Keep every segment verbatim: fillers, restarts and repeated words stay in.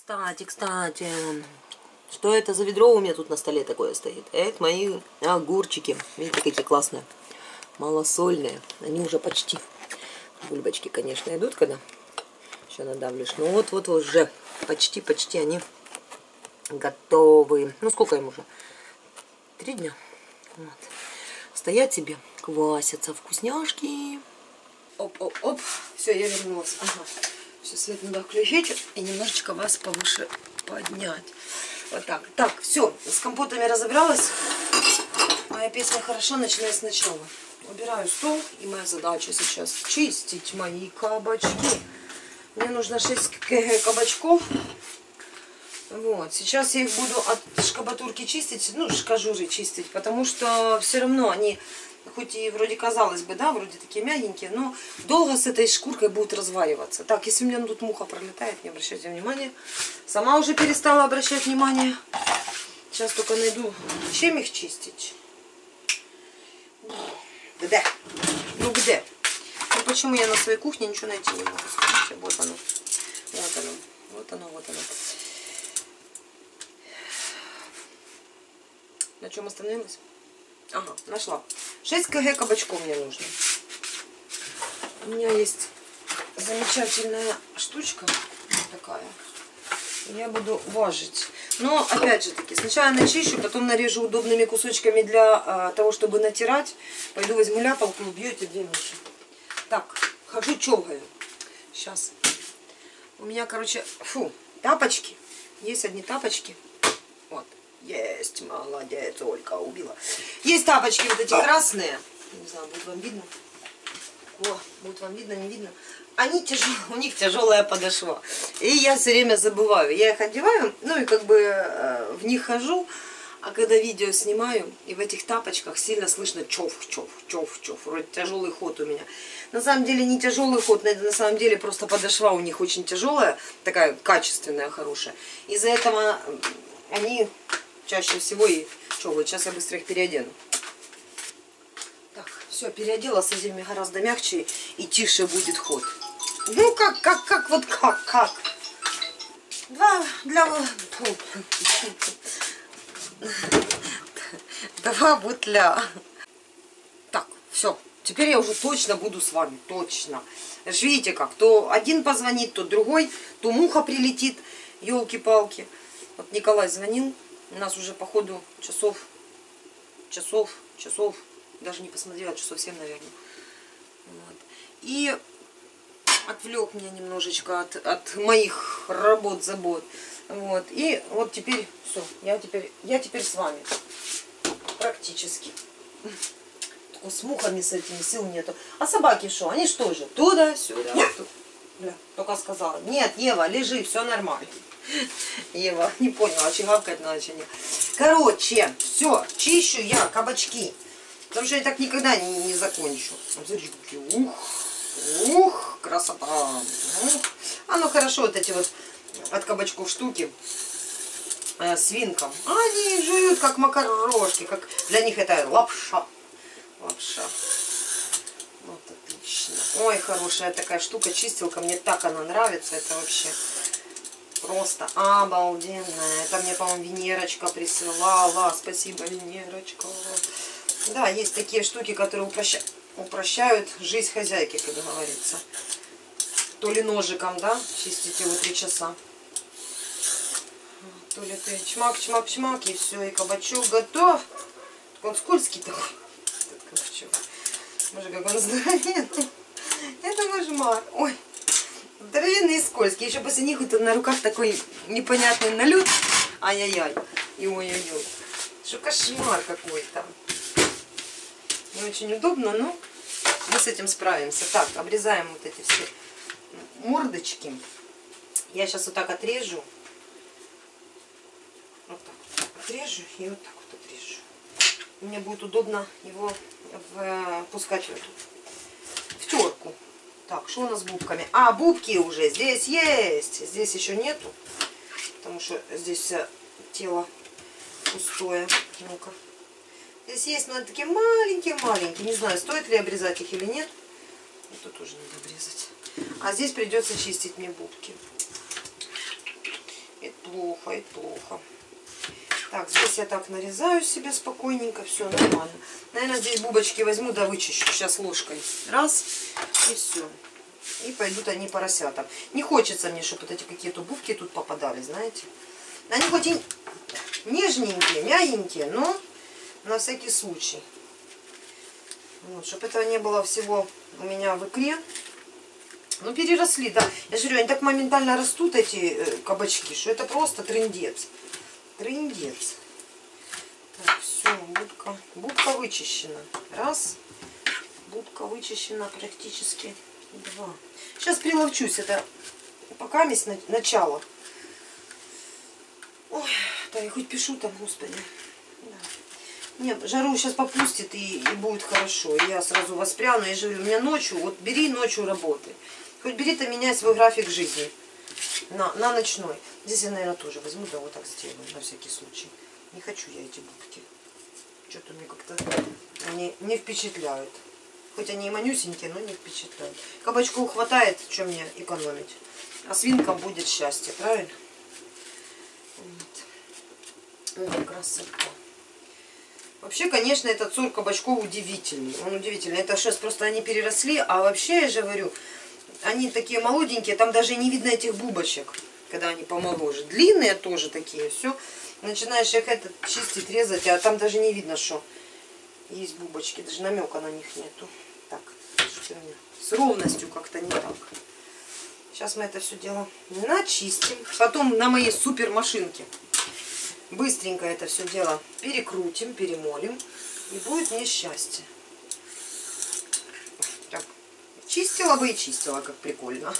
Кстати, кстати, что это за ведро у меня тут на столе такое стоит? Это мои огурчики. Видите, какие классные. Малосольные. Они уже почти. Бульбочки, конечно, идут, когда еще надавлюсь. Ну вот-вот уже почти-почти они готовы. Ну сколько им уже? Три дня. Вот. Стоять себе, квасятся вкусняшки. Оп-оп-оп. Все, я вернулась. Ага. Все, свет надо включить и немножечко вас повыше поднять. Вот так. Так, все, с компотами разобралась. Моя песня хороша, начиная сначала. Убираю стол, и моя задача сейчас чистить мои кабачки. Мне нужно шесть кабачков. Вот, сейчас я их буду от шкабатурки чистить, ну, шкажуры чистить, потому что все равно они, хоть и вроде казалось бы, да, вроде такие мягенькие, но долго с этой шкуркой будут развариваться. Так, если у меня тут муха пролетает, не обращайте внимания. Сама уже перестала обращать внимание. Сейчас только найду, чем их чистить. Где? Ну где? Ну почему я на своей кухне ничего найти не могу? Скажите, вот оно. Вот оно. Вот оно, вот оно. На чем остановилась? Ага, нашла. шесть килограмм кабачков мне нужно. У меня есть замечательная штучка такая. Я буду важить. Но опять же таки, сначала начищу, потом нарежу удобными кусочками для а, того, чтобы натирать. Пойду возьму ляпалку, убью эти две мыши. Так, хожу чогаю. Сейчас. У меня, короче, фу, тапочки. Есть одни тапочки. Вот. Есть, молодец, Ольга, убила. Есть тапочки вот эти красные. Не знаю, будет вам видно. О, будет вам видно, не видно. Они тяжелые, у них тяжелая подошва. И я все время забываю. Я их одеваю, ну и как бы э, в них хожу. А когда видео снимаю, и в этих тапочках сильно слышно чов, чов, чов, чов. Вроде тяжелый ход у меня. На самом деле не тяжелый ход, на самом деле просто подошва у них очень тяжелая, такая качественная, хорошая. Из-за этого они чаще всего и... Что, вот сейчас я быстро их переодену. Так, все, переодела, с этими гораздо мягче и тише будет ход. Ну, как, как, как, вот как, как. Два, для... Два бутля. Так, все. Теперь я уже точно буду с вами, точно. Видите как, то один позвонит, то другой, то муха прилетит, елки-палки. Вот Николай звонил, у нас уже по ходу часов, часов, часов, даже не посмотрела, часов семь, наверное. Вот. И отвлек меня немножечко от, от моих работ, забот. Вот. И вот теперь все, я теперь, я теперь с вами. Практически. Только с мухами с этими сил нету. А собаки что? Они что же? Туда-сюда. Бля, только сказала. Нет, Ева, лежи, все нормально. Ева, не поняла, чигавкать начали. Короче, все, чищу я кабачки. Потому что я так никогда не, не закончу. Ух, ух, красота. Ух. Оно хорошо, вот эти вот от кабачков штуки э, свинкам. Они жуют как макарошки, как для них это лапша. Лапша. Вот отлично. Ой, хорошая такая штука, чистилка. Мне так она нравится. Это вообще просто обалденная. Это мне, по-моему, Венерочка присылала. Спасибо, Венерочка. Да, есть такие штуки, которые упроща... упрощают жизнь хозяйки, как говорится. То ли ножиком, да, чистить его три часа. То ли ты чмак, чмак, чмак, и все, и кабачок готов. Так он скользкий такой. Боже, как он здоровенный. Это кошмар. Ой, здоровенный и скользкий. Еще после них вот на руках такой непонятный налет. Ай-яй-яй. И ой-ой-ой. Что кошмар какой-то. Не очень удобно, но мы с этим справимся. Так, обрезаем вот эти все мордочки. Я сейчас вот так отрежу. Вот так отрежу и вот так вот отрежу. Мне будет удобно его впускать в эту в терку. Так, что у нас с бубками? А, бубки уже здесь есть. Здесь еще нету, потому что здесь все тело пустое. Ну-ка. Здесь есть, но они такие маленькие-маленькие. Не знаю, стоит ли обрезать их или нет. Это тоже надо обрезать. А здесь придется чистить мне бубки. плохо, и плохо. Так, здесь я так нарезаю себе спокойненько, все нормально. Наверное, здесь бубочки возьму, да вычищу сейчас ложкой. Раз, и все. И пойдут они поросятам. Не хочется мне, чтобы вот эти какие-то бубки тут попадали, знаете. Они хоть и нежненькие, мягенькие, но на всякий случай. Вот, чтобы этого не было всего у меня в икре. Ну, переросли, да. Я же говорю, они так моментально растут, эти э, кабачки, что это просто трындец. Трындец. Так, все, будка, будка вычищена. Раз. Будка вычищена практически два. Сейчас приловчусь, это пока есть начало. Ой, да, я хоть пишу там, господи. Да. Нет, жару сейчас попустит и, и будет хорошо. И я сразу воспряну. Я же говорю, у меня ночью, вот бери ночью работы. Хоть бери-то меняй свой график жизни на, на ночной. Здесь я, наверное, тоже возьму, да вот так сделаю, на всякий случай. Не хочу я эти бубки. Что-то мне как-то они не впечатляют. Хоть они и манюсенькие, но не впечатляют. Кабачков хватает, что мне экономить. А свинкам будет счастье, правильно? Вот. Ой, красота. Вообще, конечно, этот сорт кабачков удивительный. Он удивительный. Это сейчас просто они переросли. А вообще, я же говорю, они такие молоденькие. Там даже не видно этих бубочек, когда они помоложе. Длинные тоже такие. Все. Начинаешь их этот чистить, резать, а там даже не видно, что есть бубочки. Даже намека на них нету. Так, что у меня с ровностью как-то не так. Сейчас мы это все дело начистим. Потом на моей супер машинке быстренько это все дело перекрутим, перемолим. И будет мне счастье. Так, чистила бы и чистила, как прикольно.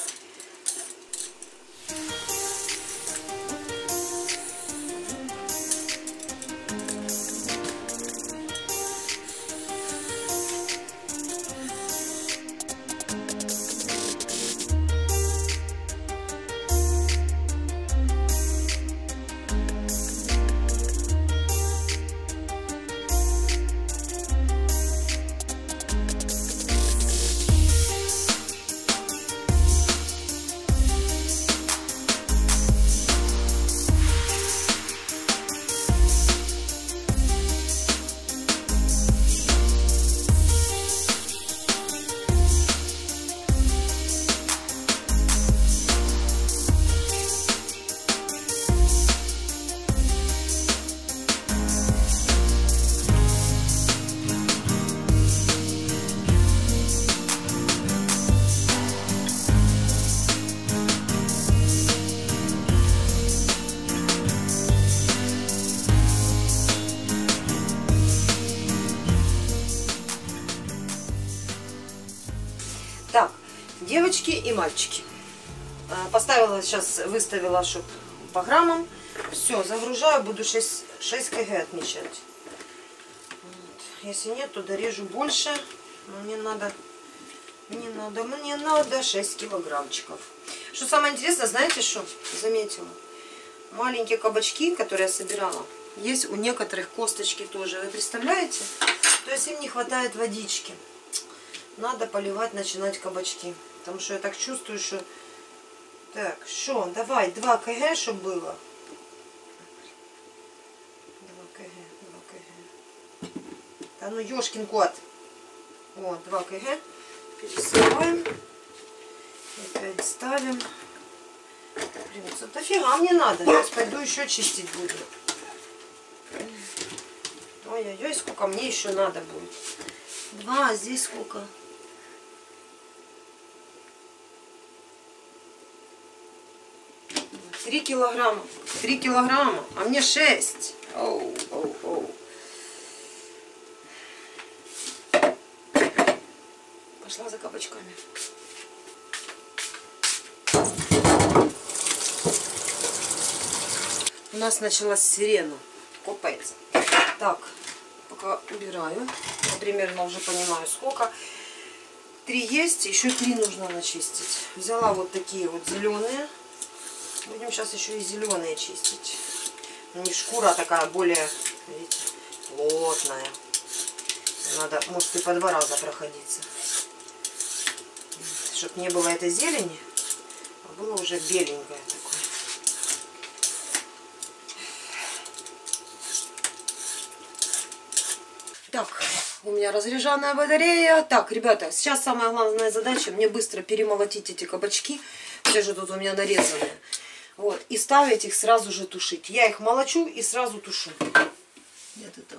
Так, девочки и мальчики. Поставила сейчас, выставила, чтобы по граммам. Все, загружаю, буду шесть кг отмечать. Вот. Если нет, то дорежу больше. Но мне надо, мне надо, мне надо шесть килограммчиков. Что самое интересное, знаете что? Заметила. Маленькие кабачки, которые я собирала, есть у некоторых косточки тоже. Вы представляете? То есть им не хватает водички. Надо поливать, начинать кабачки. Потому что я так чувствую, что... Так, что? Давай, два кг, чтобы было. два кг, два кг. Да ну, ёшкин кот. Вот, два кг. Пересыпаем. Опять ставим. Блин, это дофига мне надо. Сейчас пойду еще чистить буду. Ой-ой-ой, сколько мне еще надо будет. Два, а здесь сколько? Три килограмма. Три килограмма. А мне шесть. Оу, оу, оу. Пошла за кабачками. У нас началась сирена. Копается. Так, пока убираю. Я примерно уже понимаю, сколько. Три есть, еще три нужно начистить. Взяла вот такие вот зеленые. Будем сейчас еще и зеленые чистить. У них шкура такая более, видите, плотная. Надо, может, и по два раза проходиться. Чтобы не было этой зелени, а было уже беленькое такое. Так, у меня разряженная батарея. Так, ребята, сейчас самая главная задача мне быстро перемолотить эти кабачки. Все же тут у меня нарезанные. Вот, и ставить их сразу же тушить. Я их молочу и сразу тушу. Нет, это...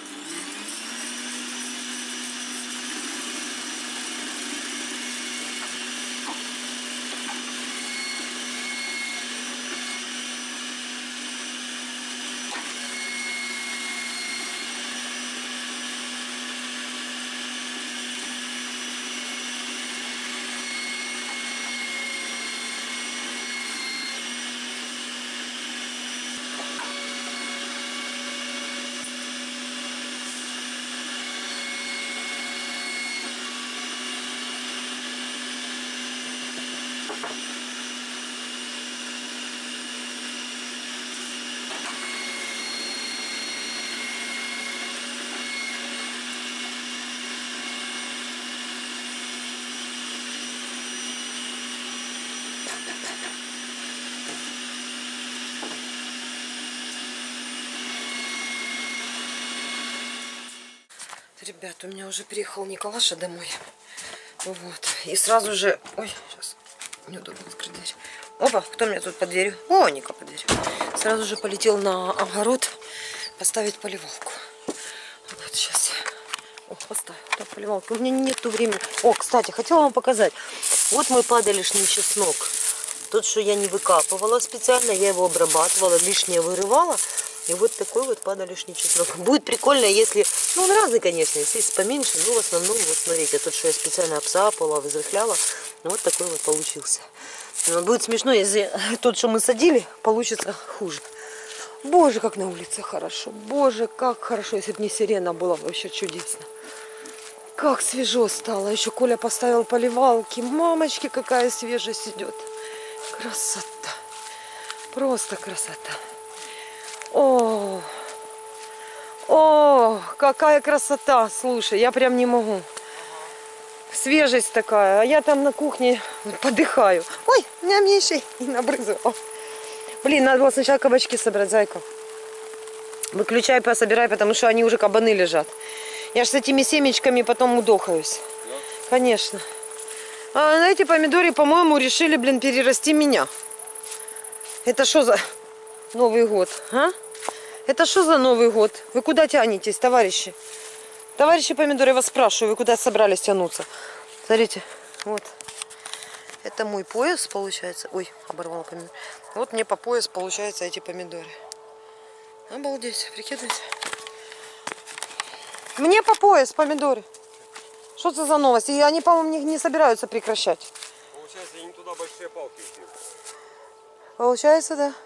Ребят, у меня уже приехал Николаша домой. Вот. И сразу же... Ой, сейчас неудобно открыть дверь. Опа, кто меня тут под дверью? О, Ника под дверью. Сразу же полетел на огород поставить поливалку. Вот сейчас. О, поставил. Так, поливалку. У меня нету времени. О, кстати, хотела вам показать. Вот мой падалищный чеснок. Тот, что я не выкапывала специально, я его обрабатывала, лишнее вырывала. И вот такой вот падалищный чеснок. Будет прикольно, если... Ну, он разный, конечно, если есть поменьше. Но в основном, вот смотрите, тот, что я специально обсапала, взрыхляла. Вот такой вот получился. Но будет смешно, если тот, что мы садили, получится хуже. Боже, как на улице хорошо. Боже, как хорошо. Если бы не сирена, было вообще чудесно. Как свежо стало. Еще Коля поставил поливалки. Мамочки, какая свежесть идет. Красота. Просто красота. О, о, какая красота. Слушай, я прям не могу. Свежесть такая. А я там на кухне подыхаю. Ой, меня меньше не набрызывал. Блин, надо было сначала кабачки собрать, зайка. Выключай, пособирай, потому что они уже кабаны лежат. Я ж с этими семечками потом удохаюсь. Да? Конечно. А на эти помидоры, по-моему, решили, блин, перерасти меня. Это что за Новый год, а? Это что за Новый год? Вы куда тянетесь, товарищи? Товарищи помидоры, я вас спрашиваю, вы куда собрались тянуться? Смотрите, вот. Это мой пояс, получается. Ой, оборвала помидор. Вот мне по пояс, получается, эти помидоры. Обалдеть, прикидывайте. Мне по пояс помидоры. Что это за новости? И они, по-моему, не, не собираются прекращать. Получается, не туда большие палки ушли. Получается, да.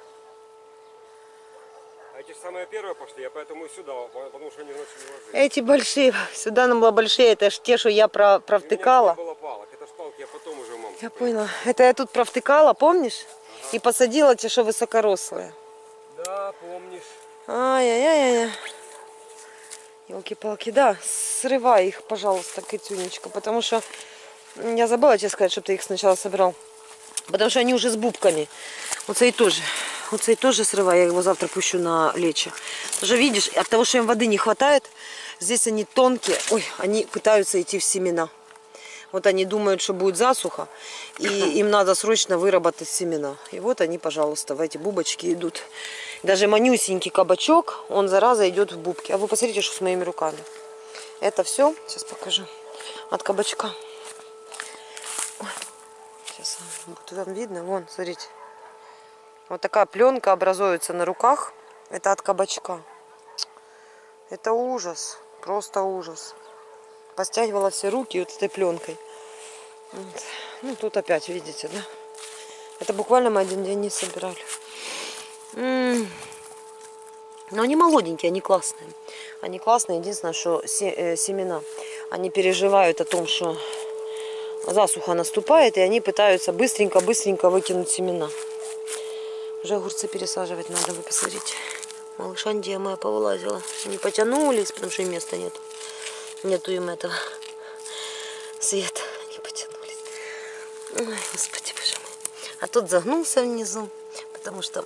А эти же самые первые пошли, я поэтому и сюда, потому что они начали ложить. Эти большие, сюда нам было большие, это ж те, что я про, провтыкала. У меня не было палок, это ж палки я потом уже маму. Я поняла. Это я тут провтыкала, помнишь? Ага. И посадила те, что высокорослые. Да, помнишь. Ай-яй-яй-яй. Елки-палки, да, срывай их, пожалуйста, Катюнечка, потому что я забыла тебе сказать, чтобы ты их сначала собирал. Потому что они уже с бубками. Вот цей тоже. Вот цей тоже срывай, я его завтра пущу на лечо. Тоже видишь, от того, что им воды не хватает, здесь они тонкие. Ой, они пытаются идти в семена. Вот они думают, что будет засуха, и им надо срочно выработать семена. И вот они, пожалуйста, в эти бубочки идут. Даже манюсенький кабачок, он, зараза, идет в бубки. А вы посмотрите, что с моими руками. Это все, сейчас покажу, от кабачка. Ой, сейчас будет вам видно. Вон, смотрите. Вот такая пленка образуется на руках. Это от кабачка. Это ужас. Просто ужас. Постягивала все руки вот этой пленкой. Вот. Ну, тут опять, видите, да? Это буквально мы один день не собирали. М-м-м. Но они молоденькие, они классные. Они классные. Единственное, что семена, они переживают о том, что засуха наступает, и они пытаются быстренько-быстренько выкинуть семена. Уже огурцы пересаживать надо, вы посмотрите. Малышандия моя повылазила. Они потянулись, потому что им места нет. Нету им этого света. Не потянулись. Ой, господи, боже мой. А тот загнулся внизу, потому что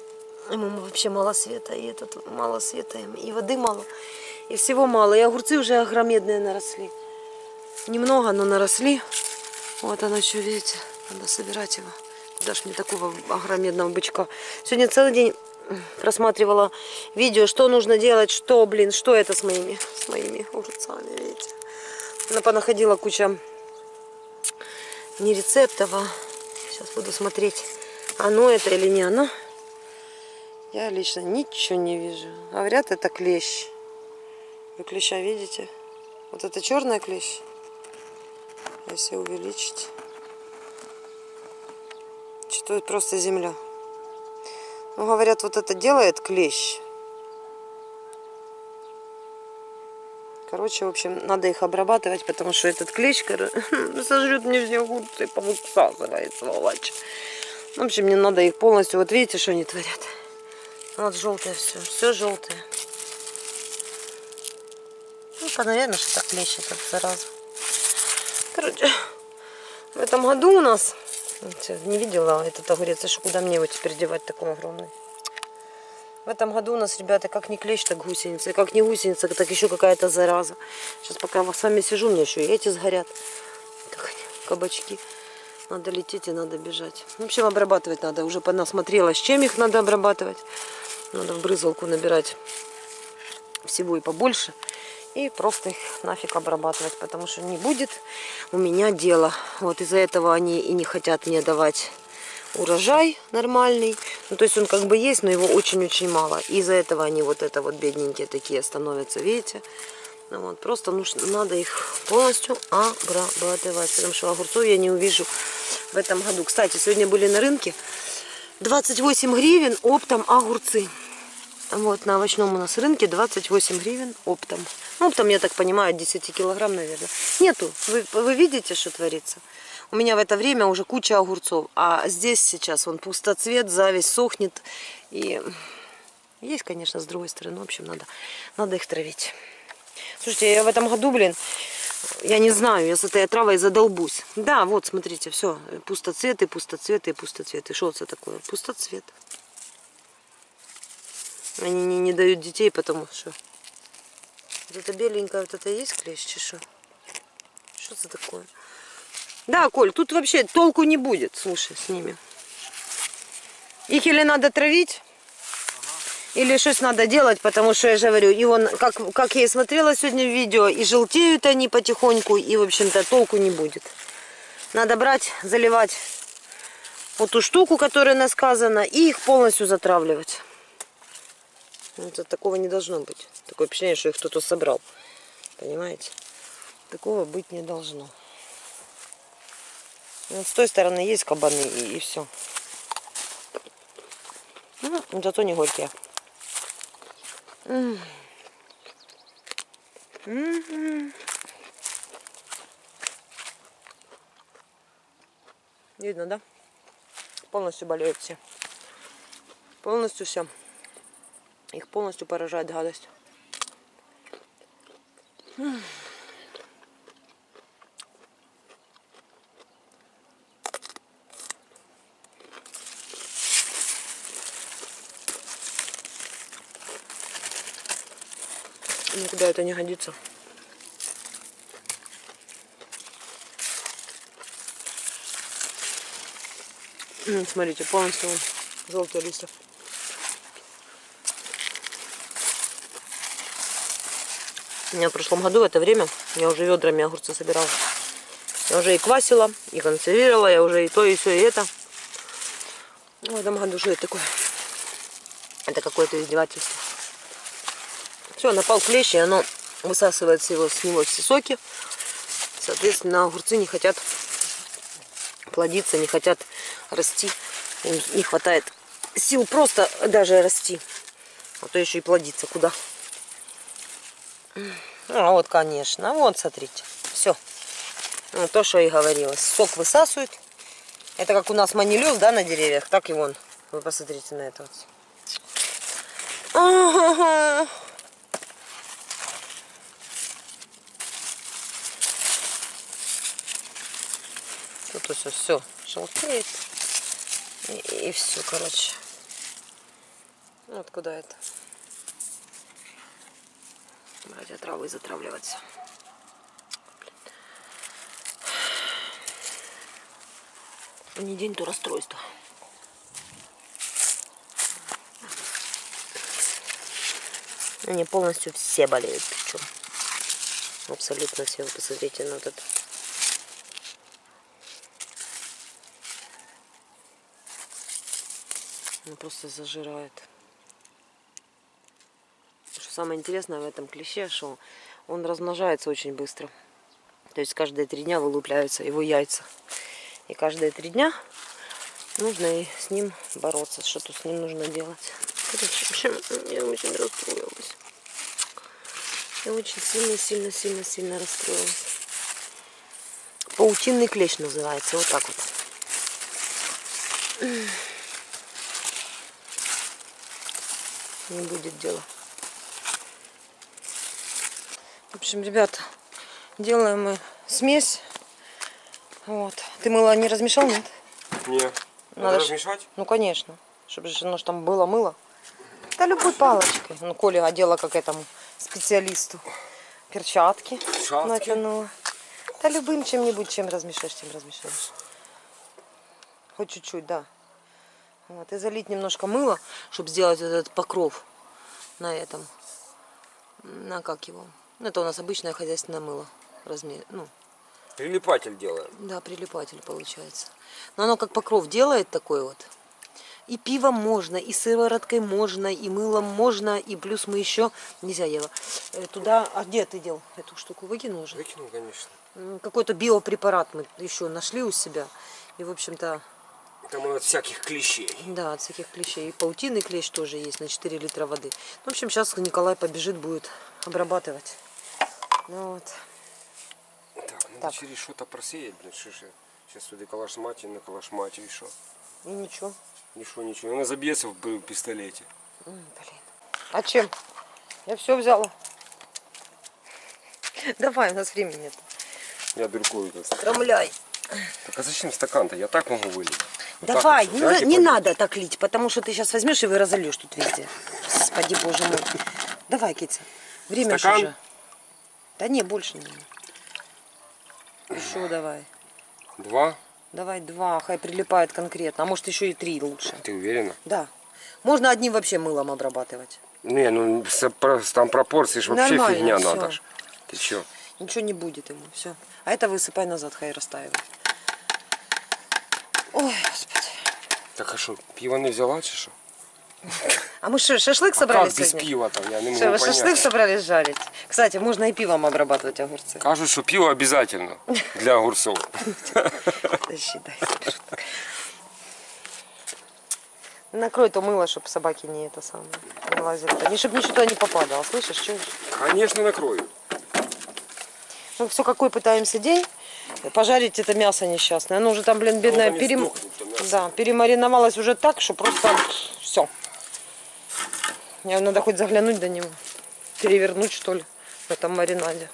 Ему вообще мало света, и тут мало света, и воды мало, и всего мало. И огурцы уже огромедные наросли. Немного, но наросли. Вот оно еще, видите, надо собирать его. Куда ж мне такого огромедного бычка. Сегодня целый день просматривала видео, что нужно делать, что, блин, что это с моими, с моими огурцами, видите. Она понаходила куча не рецептов, а сейчас буду смотреть, оно это или не оно. Я лично ничего не вижу. Говорят, это клещ. Вы клеща видите? Вот это черный клещ. Если увеличить. Что это просто земля. Ну, говорят, вот это делает клещ. Короче, в общем, надо их обрабатывать, потому что этот клещ сожрет мне все огурцы, повысасывает, сволочь. В общем, мне надо их полностью... Вот видите, что они творят? Вот желтое все. Все желтое. Ну, наверное, что так клещ этот, зараза. Короче, в этом году у нас... Не видела этот огурец, а что куда мне его теперь девать такой огромный? В этом году у нас, ребята, как не клещ, так гусеница. И как не гусеница, так еще какая-то зараза. Сейчас пока я с вами сижу, мне еще и эти сгорят. Как они, кабачки. Надо лететь и надо бежать. В общем, обрабатывать надо. Уже понасмотрела, с чем их надо обрабатывать. Надо в брызгалку набирать всего и побольше. И просто их нафиг обрабатывать. Потому что не будет у меня дела. Вот из-за этого они и не хотят мне давать урожай нормальный. Ну, то есть он как бы есть, но его очень-очень мало. И из-за этого они вот это вот бедненькие такие становятся, видите? Ну, вот, просто нужно, надо их полностью обрабатывать. Потому что огурцов я не увижу в этом году. Кстати, сегодня были на рынке двадцать восемь гривен оптом огурцы. Вот на овощном у нас рынке двадцать восемь гривен оптом. Оптом, я так понимаю, десять килограмм, наверное. Нету. Вы, вы видите, что творится? У меня в это время уже куча огурцов. А здесь сейчас он пустоцвет, зависть сохнет. И есть, конечно, с другой стороны. В общем, надо, надо их травить. Слушайте, я в этом году, блин, я не знаю, я с этой отравой задолбусь. Да, вот, смотрите, все. Пустоцветы, пустоцветы, пустоцветы. Что это такое? Пустоцвет. Они не, не дают детей, потому что... Вот это беленькое, вот это и есть клещ, что? Что это такое? Да, Коль, тут вообще толку не будет, слушай, с ними. Их или надо травить, ага. Или что-то надо делать, потому что я же говорю, и вон, как, как я и смотрела сегодня в видео, и желтеют они потихоньку, и, в общем-то, толку не будет. Надо брать, заливать вот ту штуку, которая насказана, и их полностью затравливать. Это такого не должно быть. Такое впечатление, что их кто-то собрал. Понимаете? Такого быть не должно. Вот с той стороны есть кабаны и, и все. Ну, зато не горькие. М -м -м. Видно, да? Полностью болеют все. Полностью все. Их полностью поражает гадость. М -м. Никуда это не годится. Смотрите, полностью желтые листья. У меня в прошлом году в это время я уже ведрами огурцы собирала. Я уже и квасила, и консервировала, я уже и то, и все, и это. В этом году что это такое? Это какое-то издевательство. Все, напал клещ, и оно высасывает с, его, с него все соки. Соответственно, огурцы не хотят плодиться, не хотят расти. Им не хватает сил просто даже расти. А то еще и плодиться куда. Ну, вот, конечно. Вот, смотрите. Все. Ну, то, что и говорилось. Сок высасывает. Это как у нас манилиоз, да, на деревьях. Так и вон. Вы посмотрите на это. Ага. Тут все, все желтеет. И, и все, короче. Вот куда это? Брать отравы и затравливаться. Не день, то расстройство. Они полностью все болеют, причем. Абсолютно все. Вы посмотрите на этот. Он просто зажирает. Что самое интересное в этом клеще, что он размножается очень быстро. То есть каждые три дня вылупляются его яйца. И каждые три дня нужно и с ним бороться. Что-то с ним нужно делать. Короче, в общем, я очень расстроилась. Я очень сильно-сильно-сильно-сильно расстроилась. Паутинный клещ называется. Вот так вот. Не будет дела. В общем, ребята, делаем мы смесь. Вот. Ты мыло не размешал, нет? Нет. Надо Надо ж- размешать? Ну, конечно. Чтобы же оно ж там было мыло. Да любой палочкой. Ну, Коля одела как этому специалисту. Перчатки, Перчатки. натянула. Да любым чем-нибудь, чем размешаешь, тем размешаешь. Хоть чуть-чуть, да. Вот. И залить немножко мыла, чтобы сделать этот покров на этом. На как его? Ну, это у нас обычное хозяйственное мыло. Размер, ну, Прилипатель делаем. да, прилипатель получается. Но оно как покров делает такой вот. И пивом можно, и сывороткой можно, и мылом можно, и плюс мы еще нельзя Ева. э, Туда, а где ты дел? Эту штуку выкинул уже? Выкинул, конечно. М, Какой-то биопрепарат мы еще нашли у себя. И, в общем-то, Там от всяких клещей. да, от всяких клещей. И паутинный клещ тоже есть на четыре литра воды. В общем, сейчас Николай побежит, будет обрабатывать. Ну вот. Так, надо Так. через что-то просеять, блин, шиши. Сейчас сюда калашмати, на калашмати и что? И ничего. Ничего, ничего. Она забьется в пи- пистолете. М, Блин. А чем? Я все взяла. Давай, у нас времени нет. Я дыркую тут. Крамляй. Так а зачем стакан-то? Я так могу вылить. Вот так Давай, вот не, всё. Дайте не полить. надо так лить, потому что ты сейчас возьмешь и вы разольешь тут везде. Господи, боже мой. Давай, Китя. Время Стакан? же. Да не, больше не надо. Еще давай. Два? Давай два, хай прилипает конкретно. А может еще и три лучше. Ты уверена? Да. Можно одним вообще мылом обрабатывать. Не, ну с- про- там пропорции ж вообще Нормально, фигня всё. надо ж. Ты чё? Ничего не будет ему. Все. А это высыпай назад, хай растаивает. Ой, господи. Так а что, пиво не взяла, чи що? А мы что, шашлык А собрали как без сегодня? пива-то? Я не могу Что, вы понять. шашлык собрались жарить? Кстати, можно и пивом обрабатывать огурцы. Кажуть, що пиво обязательно для огурцов. Да считай. Накрой то мыло, чтобы собаки не это самое, не лазили. Не, чтобы ничего туда не попадало, слышишь? Чё? Конечно, накрою. Мы все какой пытаемся день пожарить это мясо несчастное. Оно уже там, блин, бедное, там и перем... сдохнет, то мясо. да, перемариновалось уже так, что просто все. Мне надо хоть заглянуть до него. Перевернуть, что ли, в этом маринаде.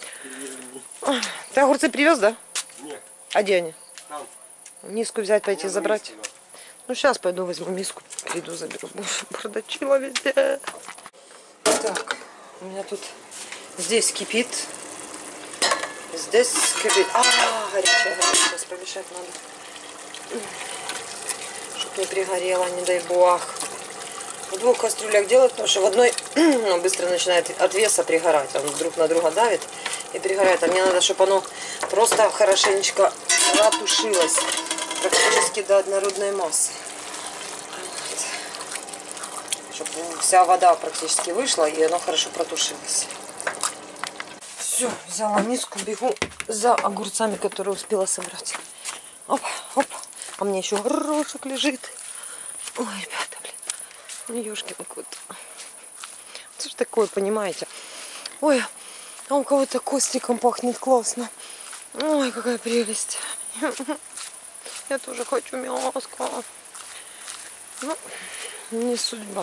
Ты огурцы привез, да? Нет, А где они? там. Миску взять, пойти Надо забрать? миски, Ну, сейчас пойду возьму миску, приду, заберу. Бардачила везде. Так, у меня тут здесь кипит. Здесь кипит. А, горячая, горячая. Сейчас помешать надо. Чтоб не пригорело, не дай бог. В двух кастрюлях делать, потому что в одной ну, быстро начинает от веса пригорать. Он друг на друга давит и пригорает. А мне надо, чтобы оно просто хорошенечко протушилось. Практически до однородной массы. Вот. Чтобы вся вода практически вышла и оно хорошо протушилось. Все, взяла миску, бегу за огурцами, которые успела собрать. Оп, оп. А мне еще горошек лежит. Ой, ребята, блин. Ну, ёшки какой-то. Что ж такое, понимаете? Ой, а у кого-то костриком пахнет классно. Ой, какая прелесть. Я тоже хочу мяско. Ну, не судьба.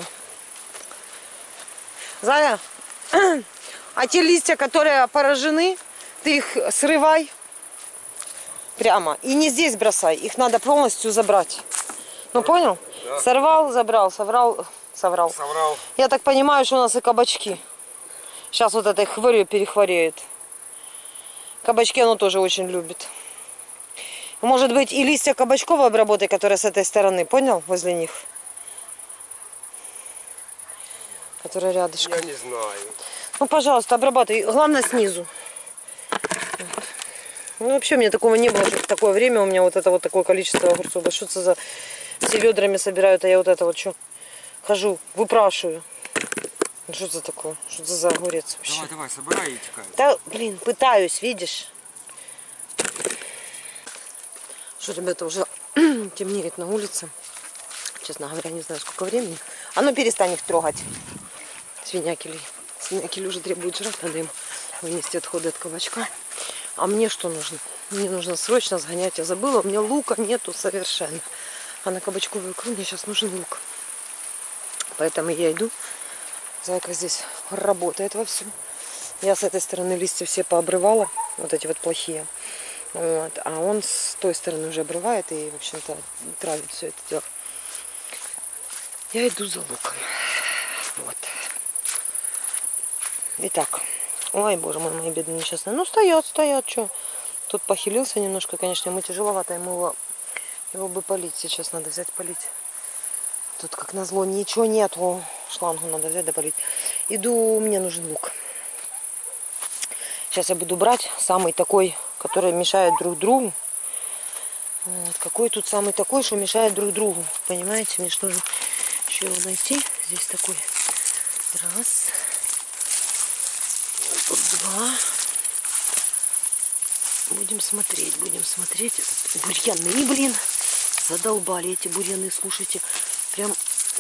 Зая, а те листья, которые поражены, ты их срывай прямо. И не здесь бросай. Их надо полностью забрать. Ну, понял? Да. Сорвал, забрал, собрал, Соврал. Соврал. Я так понимаю, что у нас и кабачки. Сейчас вот этой хворью перехвореет. Кабачки оно тоже очень любит. Может быть, и листья кабачков обработай, которые с этой стороны, понял? Возле них. Которые рядышком. Я не знаю. Ну, пожалуйста, обрабатывай. Главное, снизу. Ну, вообще, у меня такого не было, что в такое время у меня вот это вот такое количество огурцов. Да что это за... Все ведрами собирают, а я вот это вот что? Хожу, выпрашиваю. Ну, что это такое? Что это за огурец вообще? Давай, давай, собирай и текай. Да, блин, пытаюсь, видишь? Что, ребята, уже темнеет на улице. Честно говоря, не знаю, сколько времени. А ну, перестань их трогать. Свинякили. Свинякили уже требуют жрать, надо им вынести отходы от кабачка. А мне что нужно? Мне нужно срочно сгонять. Я забыла, у меня лука нету совершенно. А на кабачковую икру мне сейчас нужен лук. Поэтому я иду. Зайка здесь работает вовсю. Я с этой стороны листья все пообрывала. Вот эти вот плохие. Вот. А он с той стороны уже обрывает и, в общем-то, травит все это дело. Я иду за луком. Вот. Итак. Ой, боже мой, мои бедные несчастные. Ну, стоят, стоят, что. Тут похилился немножко, конечно, ему тяжеловато. Ему его, его бы полить. Сейчас надо взять полить. Тут, как назло, ничего нету. Шлангу надо взять да полить. Иду, мне нужен лук. Сейчас я буду брать самый такой, который мешает друг другу. Вот. Какой тут самый такой, что мешает друг другу. Понимаете, мне что же еще его найти. Здесь такой. Раз. Тут два. Будем смотреть, будем смотреть. Бурьяны, блин. Задолбали эти бурьяны, слушайте. Прям...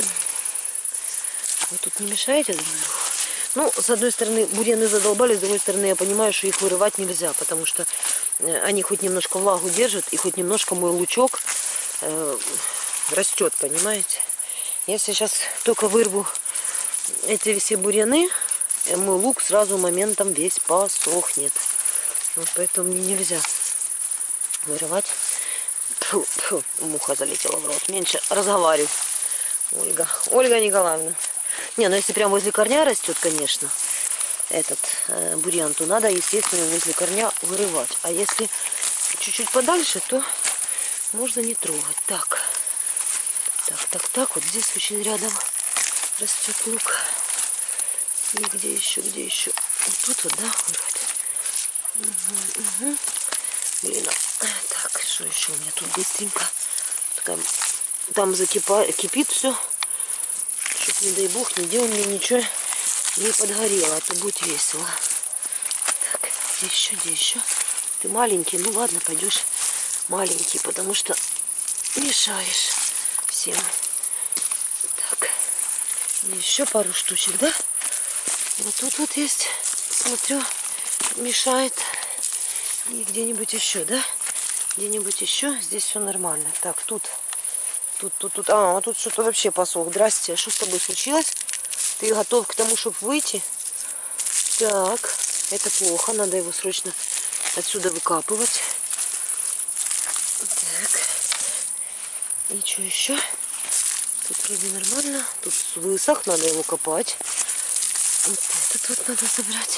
Вы тут не мешаете друг другу? Ну, с одной стороны, бурьяны задолбали, с другой стороны, я понимаю, что их вырывать нельзя, потому что они хоть немножко влагу держат, и хоть немножко мой лучок э, растет, понимаете? Если сейчас только вырву эти все бурьяны, мой лук сразу моментом весь посохнет. Вот поэтому мне нельзя вырывать. Фу, фу, муха залетела в рот. Меньше разговариваю. Ольга. Ольга Николаевна. Не, ну если прям возле корня растет, конечно, этот э, бурьян, то надо, естественно, возле корня вырывать. А если чуть-чуть подальше, то можно не трогать. Так. Так, так, так. Вот здесь очень рядом растет лук. И где еще, где еще? Вот тут вот, да? Вот. Угу, угу. Блин, а... так, что еще у меня тут быстренько? Там, там закипает, кипит все. Чтоб, не дай бог, нигде у меня ничего не подгорело, а то будет весело. Так, где еще, где еще? Ты маленький, ну ладно, пойдешь маленький, потому что мешаешь всем. Так, еще пару штучек, да? Вот тут вот есть, смотрю, мешает. И где-нибудь еще, да? Где-нибудь еще. Здесь все нормально. Так, тут, тут, тут, тут. А, а тут что-то вообще посох. Здрасте, а что с тобой случилось? Ты готов к тому, чтобы выйти? Так, это плохо. Надо его срочно отсюда выкапывать. Так. И что еще? Тут вроде нормально. Тут высох, надо его копать. Вот этот вот надо забрать.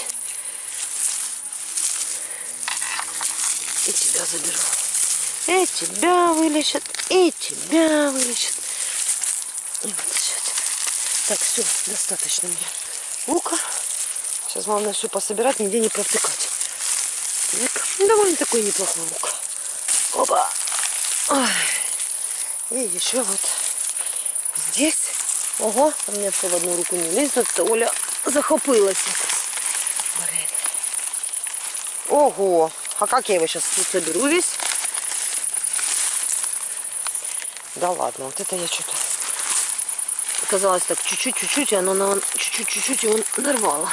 И тебя заберу. И тебя вылечат, и тебя вылечат. И вот сейчас. Так, все, достаточно мне лука. Сейчас главное все пособирать, нигде не провтыкать. Так, довольно такой неплохой лук. Опа. Ой. И еще вот здесь. Ого, у меня все в одну руку не лезет, то Оля захопилась. Блин. Ого. А как я его сейчас тут соберу весь? Да ладно, вот это я что-то... Казалось так, чуть-чуть, чуть-чуть, и оно на... чуть-чуть, чуть-чуть его нарвало.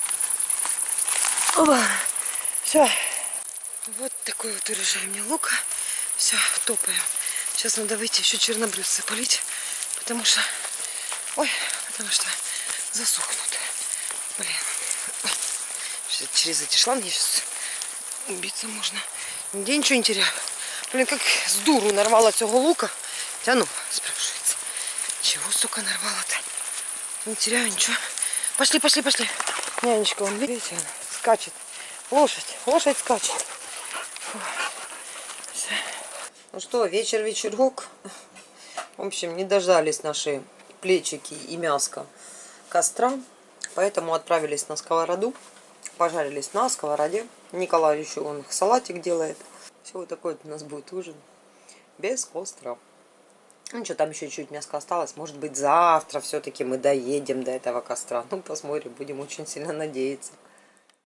Опа. Все. Вот такой вот урожай у меня лука. Все, топаем. Сейчас надо выйти еще чернобрюзцы полить, потому что... Ой, потому что засохнут. Блин. Ой. Через эти шланги сейчас... Убиться можно. Нигде ничего не теряю. Блин, как с дуру нарвала цього лука. Тяну, спрашивается. Чего, сука, нарвала-то? Не теряю ничего. Пошли, пошли, пошли. Нянечка, вон, видите, она скачет. Лошадь, лошадь скачет. Фу. Ну что, вечер, вечерок. В общем, не дождались наши плечики и мяско костра. Поэтому отправились на сковороду. Пожарились на сковороде. Николай еще он салатик делает. Все, вот такой вот у нас будет ужин. Без костра. Ну что, там еще чуть мяска осталось. Может быть, завтра все-таки мы доедем до этого костра. Ну, посмотрим, будем очень сильно надеяться.